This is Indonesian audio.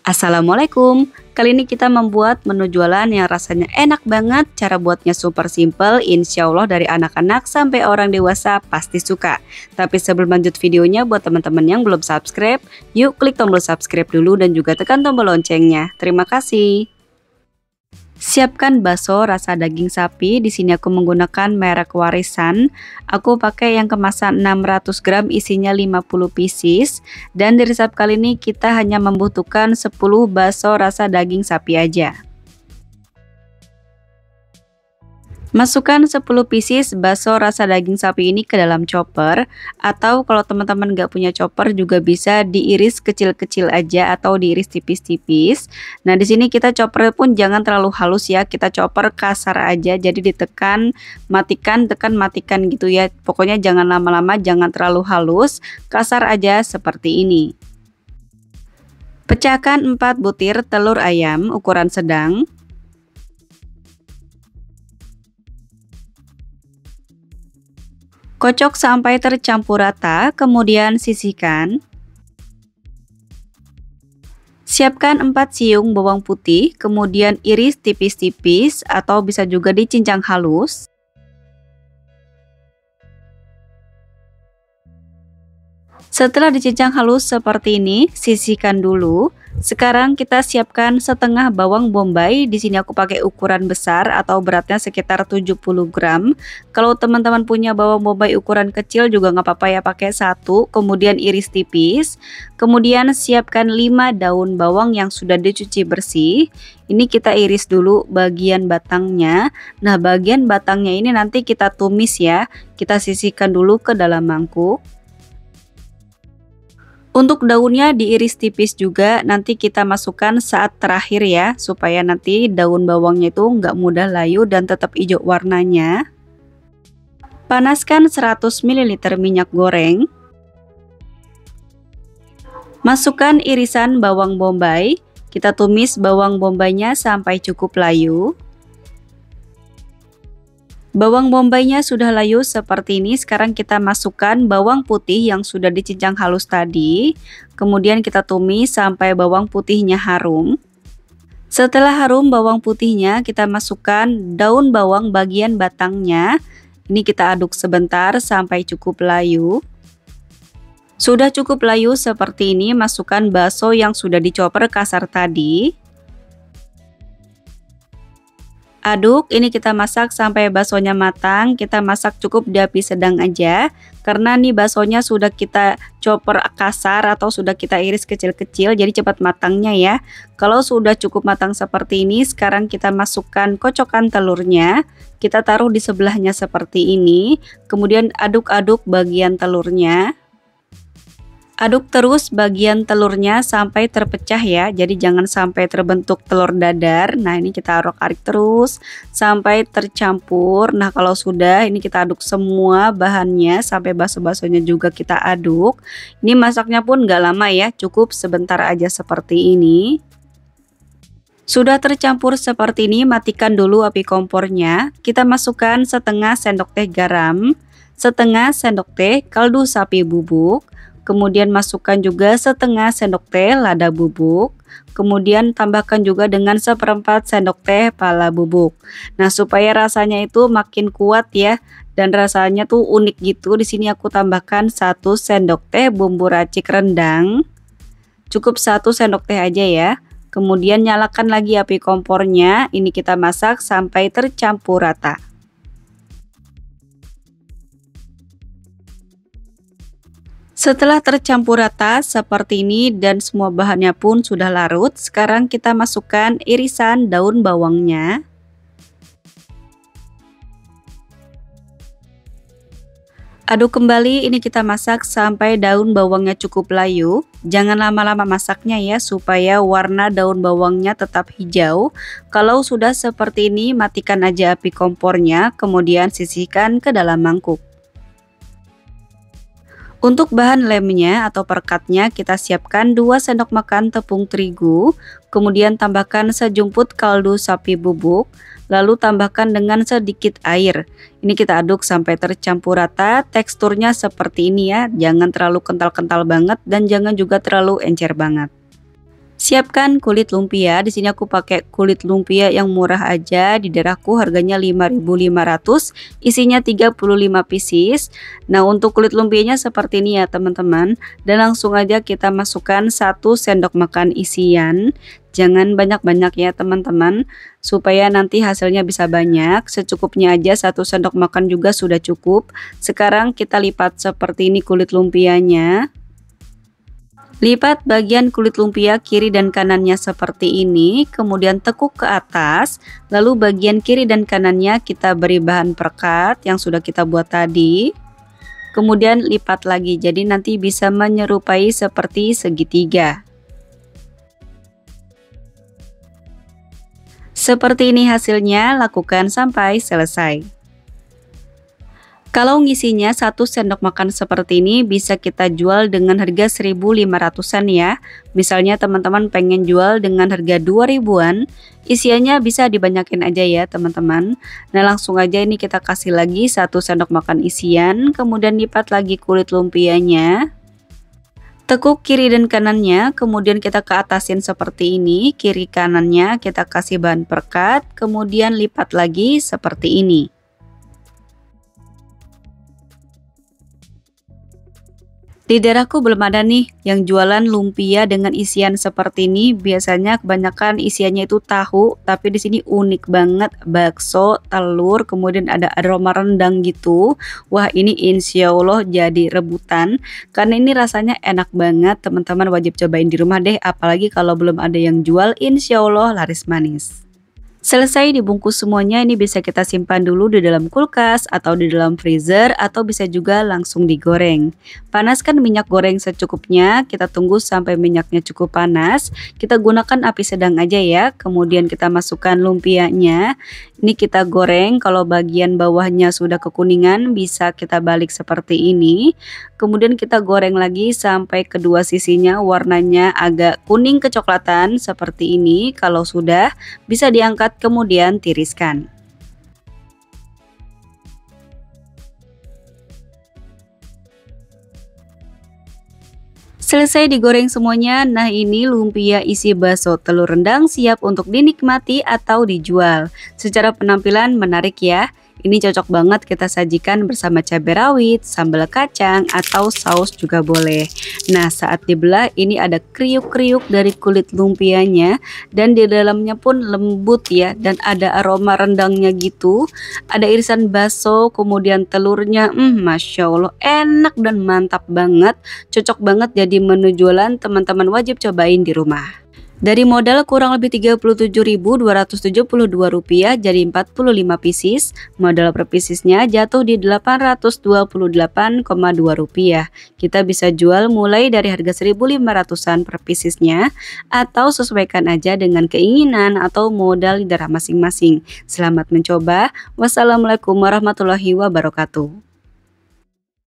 Assalamualaikum, kali ini kita membuat menu jualan yang rasanya enak banget. Cara buatnya super simple, insya Allah dari anak-anak sampai orang dewasa pasti suka. Tapi sebelum lanjut videonya, buat teman-teman yang belum subscribe, yuk klik tombol subscribe dulu dan juga tekan tombol loncengnya. Terima kasih. Siapkan bakso rasa daging sapi. Di sini aku menggunakan merek Warisan. Aku pakai yang kemasan 600 gram, isinya 50 pieces. Dan di resep kali ini kita hanya membutuhkan 10 bakso rasa daging sapi aja. Masukkan 10 pieces bakso rasa daging sapi ini ke dalam chopper, atau kalau teman-teman nggak punya chopper juga bisa diiris kecil-kecil aja atau diiris tipis-tipis. Nah, di sini kita chopper pun jangan terlalu halus ya, kita chopper kasar aja, jadi ditekan, matikan, tekan, matikan gitu ya. Pokoknya jangan lama-lama, jangan terlalu halus, kasar aja seperti ini. Pecahkan 4 butir telur ayam ukuran sedang. Kocok sampai tercampur rata, kemudian sisihkan. Siapkan 4 siung bawang putih, kemudian iris tipis-tipis atau bisa juga dicincang halus. Setelah dicincang halus seperti ini, sisihkan dulu. Sekarang kita siapkan setengah bawang bombay. Di sini aku pakai ukuran besar atau beratnya sekitar 70 gram. Kalau teman-teman punya bawang bombay ukuran kecil juga nggak apa-apa ya, pakai 1. Kemudian iris tipis. Kemudian siapkan 5 daun bawang yang sudah dicuci bersih. Ini kita iris dulu bagian batangnya. Nah, bagian batangnya ini nanti kita tumis ya. Kita sisihkan dulu ke dalam mangkuk. Untuk daunnya diiris tipis juga, nanti kita masukkan saat terakhir ya, supaya nanti daun bawangnya itu nggak mudah layu dan tetap hijau warnanya. Panaskan 100 ml minyak goreng. Masukkan irisan bawang bombay, kita tumis bawang bombaynya sampai cukup layu. Bawang bombaynya sudah layu seperti ini. Sekarang kita masukkan bawang putih yang sudah dicincang halus tadi. Kemudian kita tumis sampai bawang putihnya harum. Setelah harum bawang putihnya, kita masukkan daun bawang bagian batangnya. Ini kita aduk sebentar sampai cukup layu. Sudah cukup layu seperti ini, masukkan bakso yang sudah dicoper kasar tadi. Aduk, ini kita masak sampai baksonya matang. Kita masak cukup di api sedang aja, karena nih baksonya sudah kita chopper kasar atau sudah kita iris kecil-kecil, jadi cepat matangnya ya. Kalau sudah cukup matang seperti ini, sekarang kita masukkan kocokan telurnya. Kita taruh di sebelahnya seperti ini, kemudian aduk-aduk bagian telurnya. Aduk terus bagian telurnya sampai terpecah ya, jadi jangan sampai terbentuk telur dadar. Nah, ini kita aduk-aduk terus sampai tercampur. Nah, kalau sudah, ini kita aduk semua bahannya sampai bakso-baksonya juga kita aduk. Ini masaknya pun nggak lama ya, cukup sebentar aja seperti ini. Sudah tercampur seperti ini, matikan dulu api kompornya. Kita masukkan setengah sendok teh garam, setengah sendok teh kaldu sapi bubuk. Kemudian masukkan juga setengah sendok teh lada bubuk. Kemudian tambahkan juga dengan 1/4 sendok teh pala bubuk. Nah, supaya rasanya itu makin kuat ya dan rasanya tuh unik gitu. Di sini aku tambahkan 1 sendok teh bumbu racik rendang. Cukup 1 sendok teh aja ya. Kemudian nyalakan lagi api kompornya. Ini kita masak sampai tercampur rata. Setelah tercampur rata seperti ini dan semua bahannya pun sudah larut, sekarang kita masukkan irisan daun bawangnya. Aduk kembali, ini kita masak sampai daun bawangnya cukup layu. Jangan lama-lama masaknya ya, supaya warna daun bawangnya tetap hijau. Kalau sudah seperti ini, matikan aja api kompornya, kemudian sisihkan ke dalam mangkuk. Untuk bahan lemnya atau perekatnya, kita siapkan 2 sendok makan tepung terigu, kemudian tambahkan sejumput kaldu sapi bubuk, lalu tambahkan dengan sedikit air. Ini kita aduk sampai tercampur rata. Teksturnya seperti ini ya, jangan terlalu kental-kental banget dan jangan juga terlalu encer banget. Siapkan kulit lumpia. Di sini aku pakai kulit lumpia yang murah aja. Di daerahku harganya 5.500, isinya 35 pieces. Nah, untuk kulit lumpianya seperti ini ya, teman-teman. Dan langsung aja kita masukkan 1 sendok makan isian. Jangan banyak-banyak ya, teman-teman, supaya nanti hasilnya bisa banyak. Secukupnya aja, 1 sendok makan juga sudah cukup. Sekarang kita lipat seperti ini kulit lumpianya. Lipat bagian kulit lumpia kiri dan kanannya seperti ini, kemudian tekuk ke atas, lalu bagian kiri dan kanannya kita beri bahan perekat yang sudah kita buat tadi. Kemudian lipat lagi, jadi nanti bisa menyerupai seperti segitiga. Seperti ini hasilnya, lakukan sampai selesai. Kalau ngisinya 1 sendok makan seperti ini bisa kita jual dengan harga 1.500-an ya. Misalnya teman-teman pengen jual dengan harga 2.000-an, isiannya bisa dibanyakin aja ya teman-teman. Nah, langsung aja ini kita kasih lagi 1 sendok makan isian, kemudian lipat lagi kulit lumpianya. Tekuk kiri dan kanannya, kemudian kita ke atasin seperti ini, kiri kanannya kita kasih bahan perekat, kemudian lipat lagi seperti ini. Di daerahku belum ada nih yang jualan lumpia dengan isian seperti ini. Biasanya kebanyakan isiannya itu tahu, tapi di sini unik banget, bakso, telur, kemudian ada aroma rendang gitu. Wah, ini insya Allah jadi rebutan karena ini rasanya enak banget. Teman-teman wajib cobain di rumah deh, apalagi kalau belum ada yang jual, insya Allah laris manis. Selesai dibungkus semuanya, ini bisa kita simpan dulu di dalam kulkas atau di dalam freezer, atau bisa juga langsung digoreng. Panaskan minyak goreng secukupnya, kita tunggu sampai minyaknya cukup panas. Kita gunakan api sedang aja ya, kemudian kita masukkan lumpianya. Ini kita goreng, kalau bagian bawahnya sudah kekuningan bisa kita balik seperti ini. Kemudian kita goreng lagi sampai kedua sisinya warnanya agak kuning kecoklatan seperti ini. Kalau sudah, bisa diangkat kemudian tiriskan. Selesai digoreng semuanya, nah ini lumpia isi bakso telur rendang siap untuk dinikmati atau dijual. Secara penampilan menarik ya. Ini cocok banget kita sajikan bersama cabai rawit, sambal kacang, atau saus juga boleh. Nah, saat dibelah ini ada kriuk-kriuk dari kulit lumpianya dan di dalamnya pun lembut ya, dan ada aroma rendangnya gitu. Ada irisan bakso, kemudian telurnya, Masya Allah enak dan mantap banget. Cocok banget jadi menu jualan, teman-teman wajib cobain di rumah. Dari modal kurang lebih Rp37.272 jadi 45 pieces, modal per piecesnya jatuh di Rp828,2. Kita bisa jual mulai dari harga 1.500-an per piecesnya, atau sesuaikan aja dengan keinginan atau modal di daerah masing-masing. Selamat mencoba. Wassalamualaikum warahmatullahi wabarakatuh.